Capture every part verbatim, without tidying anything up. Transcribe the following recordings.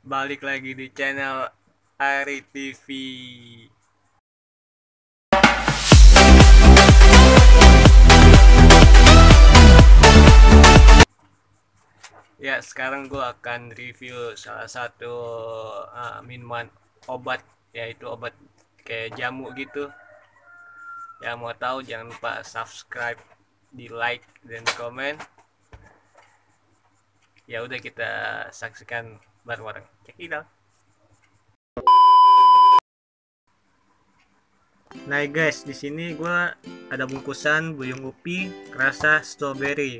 balik lagi di channel Ari T V. Ya, sekarang gue akan review salah satu uh, minuman obat, yaitu obat kayak jamu gitu. Yang mau tahu jangan lupa subscribe, di like dan di komen. Ya udah, kita saksikan bareng-bareng. Check it out. Nah guys, di sini gue ada bungkusan Buyung Upi rasa strawberry.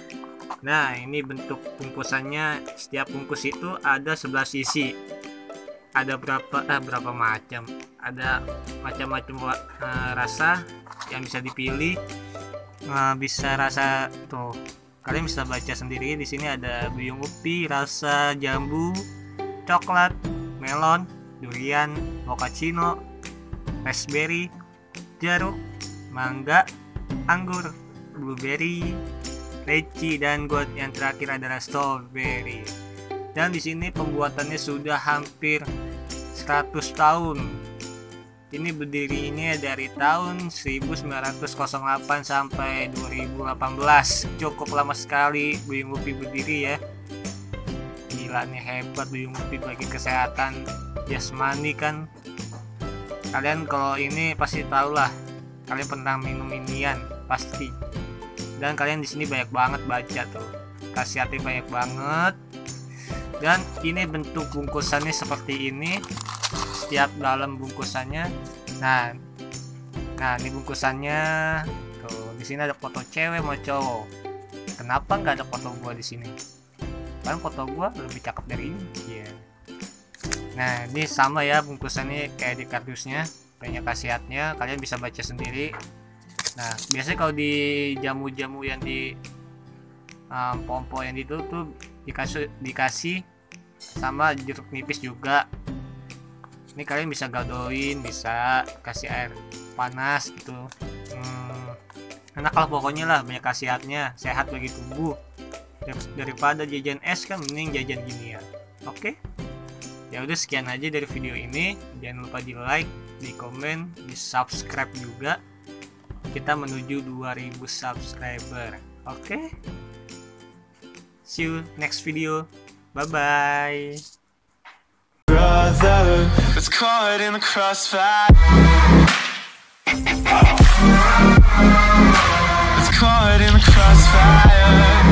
Nah, ini bentuk bungkusannya. Setiap bungkus itu ada sebelas isi. Ada berapa eh, berapa macam? Ada macam-macam uh, rasa yang bisa dipilih. Uh, bisa rasa tuh. Kalian bisa baca sendiri. Di sini ada Buyung Upi rasa jambu, coklat, melon, durian, mochaccino, raspberry, jeruk, mangga, anggur, blueberry, leci, dan buat yang terakhir adalah strawberry. Dan di sini pembuatannya sudah hampir seratus tahun. Ini berdirinya dari tahun seribu sembilan ratus delapan sampai dua ribu delapan belas. Cukup lama sekali Buyung Upi berdiri ya. Gila nih, hebat Buyung Upi bagi kesehatan jasmani kan. Kalian kalau ini pasti tahu lah. Kalian pernah minum inian pasti. Dan kalian di sini banyak banget baca tuh, khasiatnya banyak banget. Dan ini bentuk bungkusannya seperti ini. Setiap dalam bungkusannya, nah, nah ini bungkusannya tuh. Di sini ada foto cewek mau cowok. Kenapa nggak ada foto gua di sini? Kan foto gua lebih cakep dari ini. Iya. Yeah. Nah, ini sama ya bungkusannya kayak di kardusnya. Banyak khasiatnya, kalian bisa baca sendiri. Nah, biasanya kalau di jamu-jamu yang di um, pompo yang itu tuh dikasih dikasih sama jeruk nipis juga. Ini kalian bisa gadoin, bisa kasih air panas gitu. Hmm, enak lah pokoknya lah, banyak khasiatnya, sehat bagi tubuh. Daripada jajan es kan mending jajan gini ya. Oke? Ya udah, sekian aja dari video ini. Jangan lupa di like, di komen, di subscribe juga. Kita menuju dua ribu subscriber. Oke? Okay? See you next video. Bye bye. Brother, it's caught in the crossfire. It's caught in the crossfire.